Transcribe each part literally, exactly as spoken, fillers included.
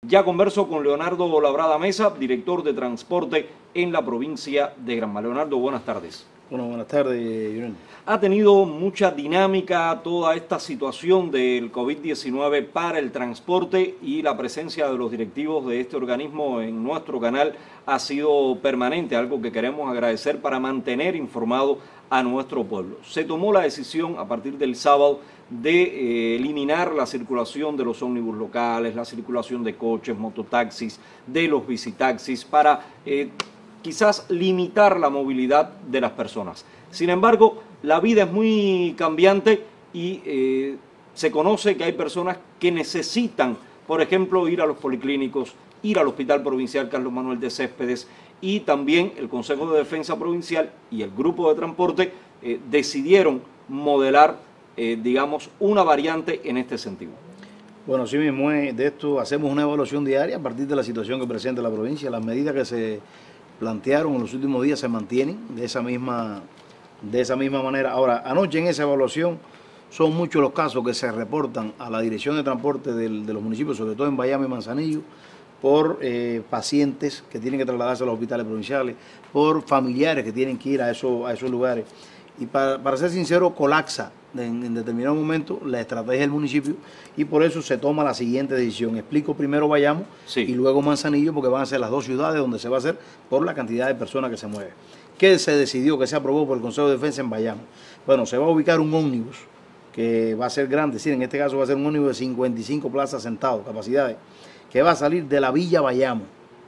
Ya converso con Leonardo Labrada Mesa, director de transporte en la provincia de Granma. Leonardo, buenas tardes. Bueno, buenas tardes, Yurel. Ha tenido mucha dinámica toda esta situación del COVID diecinueve para el transporte, y la presencia de los directivos de este organismo en nuestro canal ha sido permanente, algo que queremos agradecer para mantener informado a nuestro pueblo. Se tomó la decisión a partir del sábado de eh, eliminar la circulación de los ómnibus locales, la circulación de coches, mototaxis, de los visitaxis, para eh, quizás limitar la movilidad de las personas. Sin embargo, la vida es muy cambiante y eh, se conoce que hay personas que necesitan, por ejemplo, ir a los policlínicos, ir al Hospital Provincial Carlos Manuel de Céspedes, y también el Consejo de Defensa Provincial y el Grupo de Transporte eh, decidieron modelar, eh, digamos, una variante en este sentido. Bueno, sí mismo es, de esto hacemos una evaluación diaria a partir de la situación que presenta la provincia. Las medidas que se plantearon en los últimos días se mantienen de esa misma, de esa misma manera. Ahora, anoche en esa evaluación son muchos los casos que se reportan a la Dirección de Transporte del, de los municipios, sobre todo en Bayamo y Manzanillo, por eh, pacientes que tienen que trasladarse a los hospitales provinciales, por familiares que tienen que ir a, eso, a esos lugares. Y para, para ser sincero, colapsa en, en determinado momento la estrategia del municipio, y por eso se toma la siguiente decisión. Explico primero Bayamo sí. y luego Manzanillo, porque van a ser las dos ciudades donde se va a hacer por la cantidad de personas que se mueven. ¿Qué se decidió, que se aprobó por el Consejo de Defensa en Bayamo? Bueno, se va a ubicar un ómnibus que va a ser grande, es decir, en este caso va a ser un ómnibus de cincuenta y cinco plazas sentados, capacidades, que va a salir de la Villa Bayamo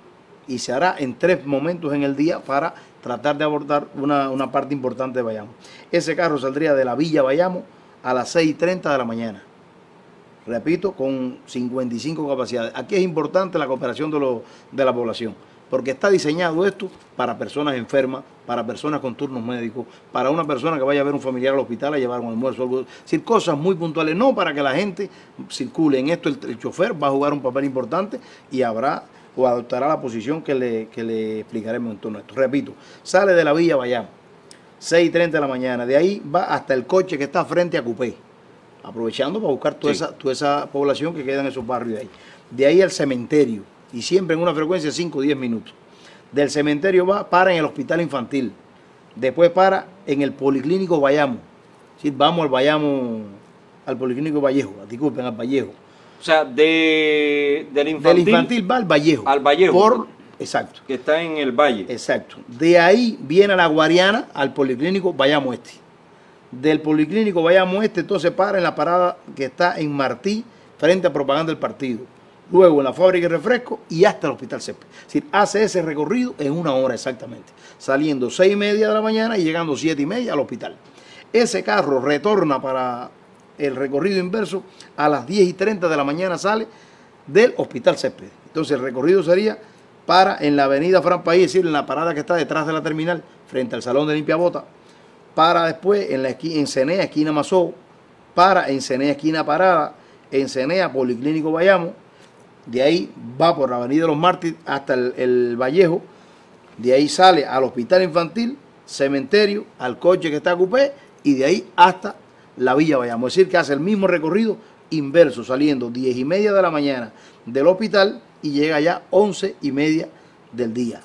y se hará en tres momentos en el día para tratar de abordar una, una parte importante de Bayamo. Ese carro saldría de la Villa Bayamo a las seis y treinta de la mañana. Repito, con cincuenta y cinco capacidades. Aquí es importante la cooperación de, lo, de la población, porque está diseñado esto para personas enfermas, para personas con turnos médicos, para una persona que vaya a ver un familiar al hospital a llevar un almuerzo, algo, es decir, cosas muy puntuales, no para que la gente circule. En esto el, el chofer va a jugar un papel importante y habrá o adoptará la posición que le, que le explicaremos en torno a esto. Repito, sale de la Villa Bayamo, seis y treinta de la mañana, de ahí va hasta el coche que está frente a Cupé, aprovechando para buscar toda, sí. esa, toda esa población que queda en esos barrios de ahí. De ahí al cementerio, y siempre en una frecuencia de cinco o diez minutos. Del cementerio va, para en el hospital infantil, después para en el policlínico Bayamo. ¿Sí? Vamos al Bayamo, al policlínico Vallejo, disculpen, al Vallejo. O sea, de, del, infantil, del infantil va al Vallejo. Al Vallejo. Por, exacto. Que está en el Valle. Exacto. De ahí viene a la Guariana al policlínico Bayamo Este. Del policlínico Bayamo Este, entonces para en la parada que está en Martí, frente a Propaganda del Partido. Luego en la fábrica de refresco y hasta el Hospital Céspedes. Es decir, hace ese recorrido en una hora exactamente, saliendo seis y media de la mañana y llegando siete y media al hospital. Ese carro retorna para el recorrido inverso a las diez y treinta de la mañana, sale del Hospital Céspedes. Entonces el recorrido sería para en la avenida Fran País, es decir, en la parada que está detrás de la terminal, frente al Salón de Limpiabota, para después en la esquina, en Cenea, esquina Mazó, para en Cenea, esquina Parada, en Cenea, Policlínico Bayamo. De ahí va por la avenida de los Mártires hasta el, el Vallejo, de ahí sale al hospital infantil, cementerio, al coche que está a Cupé, y de ahí hasta la Villa Bayamo. Es decir, que hace el mismo recorrido inverso, saliendo diez y media de la mañana del hospital y llega ya once y media del día.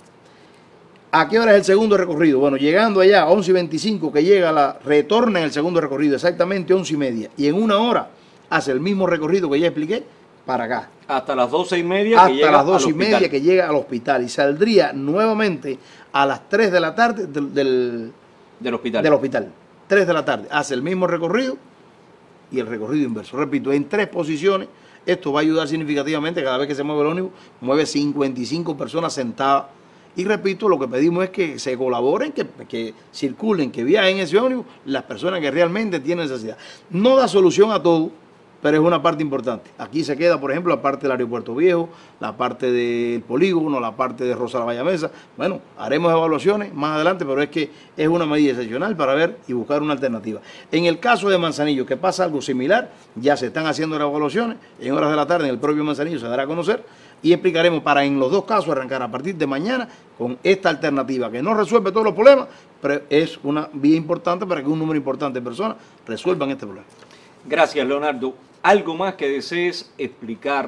¿A qué hora es el segundo recorrido? Bueno, llegando allá a once y veinticinco, que llega la, retorna en el segundo recorrido, exactamente once y media, y en una hora hace el mismo recorrido que ya expliqué, para acá. Hasta las doce y media Hasta que llega las doce y media que llega al hospital, y saldría nuevamente a las tres de la tarde del, del, del hospital. Del hospital. tres de la tarde. Hace el mismo recorrido y el recorrido inverso. Repito, en tres posiciones. Esto va a ayudar significativamente. Cada vez que se mueve el ómnibus, mueve cincuenta y cinco personas sentadas. Y repito, lo que pedimos es que se colaboren, que, que circulen, que viajen ese ómnibus las personas que realmente tienen necesidad. No da solución a todo, pero es una parte importante. Aquí se queda, por ejemplo, la parte del aeropuerto viejo, la parte del polígono, la parte de Rosa la Bayamesa. Bueno, haremos evaluaciones más adelante, pero es que es una medida excepcional para ver y buscar una alternativa. En el caso de Manzanillo, que pasa algo similar, ya se están haciendo las evaluaciones, en horas de la tarde en el propio Manzanillo se dará a conocer, y explicaremos para en los dos casos arrancar a partir de mañana con esta alternativa que no resuelve todos los problemas, pero es una vía importante para que un número importante de personas resuelvan este problema. Gracias, Leonardo. ¿Algo más que desees explicar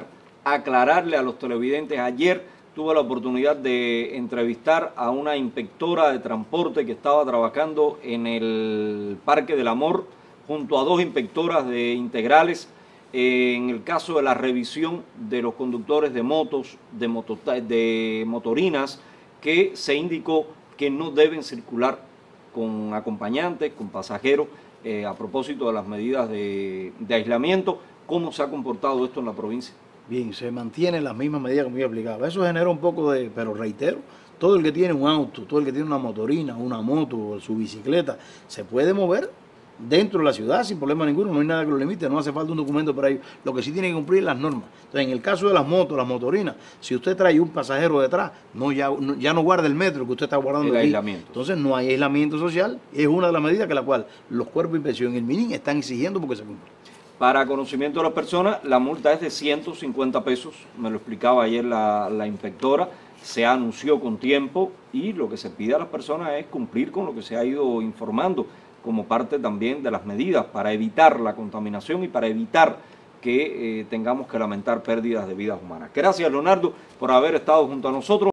aclararle a los televidentes. Ayer tuve la oportunidad de entrevistar a una inspectora de transporte que estaba trabajando en el Parque del Amor junto a dos inspectoras de integrales eh, en el caso de la revisión de los conductores de motos, de, moto, de motorinas, que se indicó que no deben circular con acompañantes, con pasajeros, eh, a propósito de las medidas de, de aislamiento. ¿Cómo se ha comportado esto en la provincia? Bien, se mantienen las mismas medidas que me aplicaba. Eso genera un poco de, pero reitero, todo el que tiene un auto, todo el que tiene una motorina, una moto, su bicicleta, se puede mover dentro de la ciudad sin problema ninguno, no hay nada que lo limite, no hace falta un documento para ello. Lo que sí tiene que cumplir es las normas. Entonces, en el caso de las motos, las motorinas, si usted trae un pasajero detrás, no ya, no, ya no guarda el metro que usted está guardando el aquí. aislamiento. Entonces no hay aislamiento social, es una de las medidas que la cual los cuerpos de inspección y el MININ están exigiendo porque se cumpla. Para conocimiento de las personas, la multa es de ciento cincuenta pesos, me lo explicaba ayer la, la inspectora, se anunció con tiempo y lo que se pide a las personas es cumplir con lo que se ha ido informando como parte también de las medidas para evitar la contaminación y para evitar que eh, tengamos que lamentar pérdidas de vidas humanas. Gracias, Leonardo, por haber estado junto a nosotros.